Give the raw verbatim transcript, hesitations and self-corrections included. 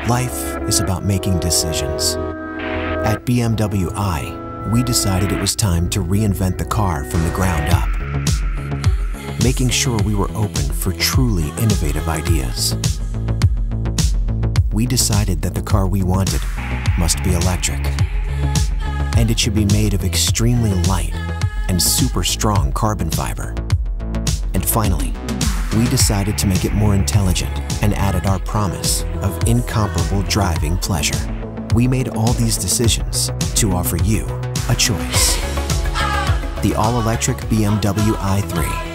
Life is about making decisions. At B M W i, we decided it was time to reinvent the car from the ground up, making sure we were open for truly innovative ideas. We decided that the car we wanted must be electric, and it should be made of extremely light and super strong carbon fiber. And finally, we decided to make it more intelligent and added our promise of incomparable driving pleasure. We made all these decisions to offer you a choice. The all-electric B M W i three.